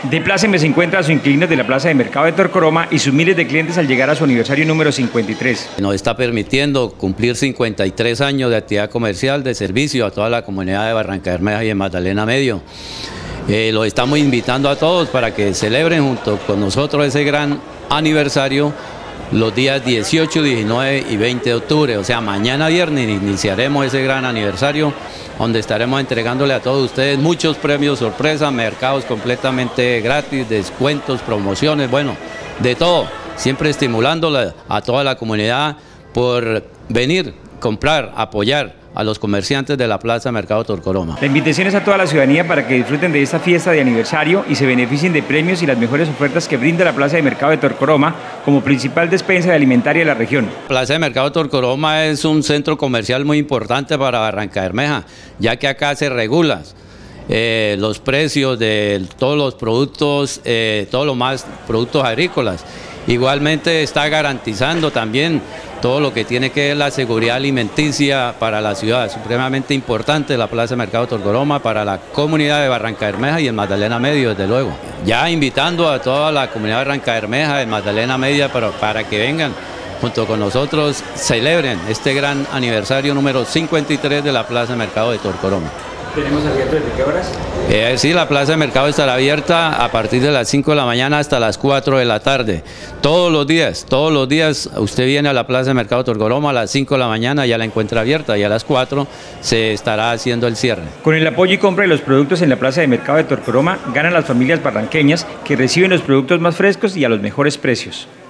De pláceme se encuentra a sus inquilinos de la Plaza de Mercado de Torcoroma y sus miles de clientes al llegar a su aniversario número 53. Nos está permitiendo cumplir 53 años de actividad comercial, de servicio a toda la comunidad de Barrancabermeja y de Magdalena Medio. Los estamos invitando a todos para que celebren junto con nosotros ese gran aniversario los días 18, 19 y 20 de octubre, o sea, mañana viernes iniciaremos ese gran aniversario donde estaremos entregándole a todos ustedes muchos premios sorpresa, mercados completamente gratis, descuentos, promociones, bueno, de todo, siempre estimulando a toda la comunidad por venir, comprar, apoyar a los comerciantes de la Plaza Mercado Torcoroma. La invitación es a toda la ciudadanía para que disfruten de esta fiesta de aniversario y se beneficien de premios y las mejores ofertas que brinda la Plaza de Mercado de Torcoroma como principal despensa de alimentaria de la región. Plaza de Mercado Torcoroma es un centro comercial muy importante para Barrancabermeja, ya que acá se regulan los precios de todos los productos, todos los más productos agrícolas. Igualmente está garantizando también todo lo que tiene que ver la seguridad alimenticia para la ciudad, supremamente importante la Plaza de Mercado Torcoroma para la comunidad de Barrancabermeja y el Magdalena Medio, desde luego. Ya invitando a toda la comunidad de Barrancabermeja, de Magdalena Media, para que vengan junto con nosotros, celebren este gran aniversario número 53 de la Plaza de Mercado de Torcoroma. ¿Tenemos abierto desde qué horas? Sí, la Plaza de Mercado estará abierta a partir de las 5 de la mañana hasta las 4 de la tarde. Todos los días usted viene a la Plaza de Mercado Torcoroma a las 5 de la mañana, ya la encuentra abierta y a las 4 se estará haciendo el cierre. Con el apoyo y compra de los productos en la Plaza de Mercado de Torcoroma, ganan las familias barranqueñas que reciben los productos más frescos y a los mejores precios.